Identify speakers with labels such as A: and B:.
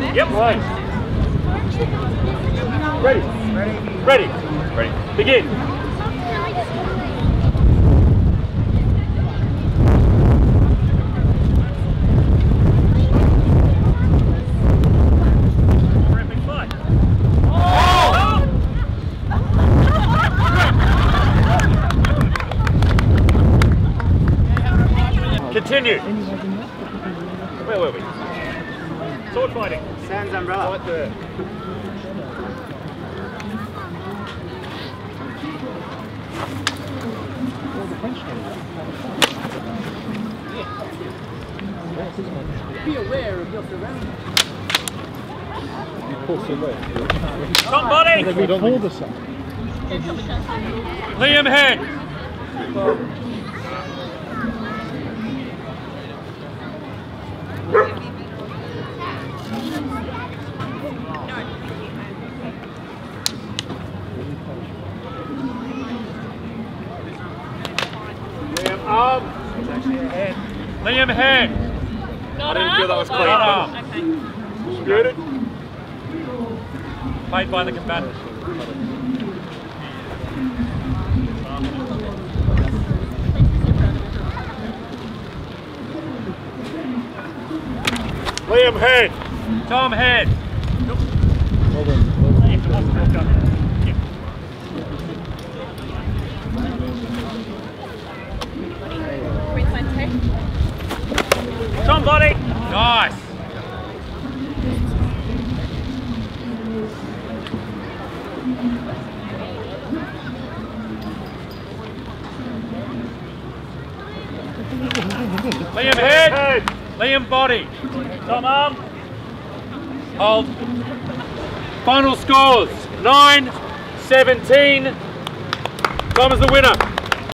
A: Yep. Right. Ready. Ready. Ready. Begin. Continue. Where were we? Sword fighting.
B: Sans umbrella.
A: Right there.
B: Be aware of your surroundings.
A: Somebody! Lliam head! Lliam arm! It's actually a head. Lliam head! I didn't feel that was clean. Okay. Scooted. Played by the combatant. Lliam head. Tom head. Well done. Somebody. Nice. Lliam head. Lliam body. Tom arm. Hold. Final scores 9-17. Tom is the winner.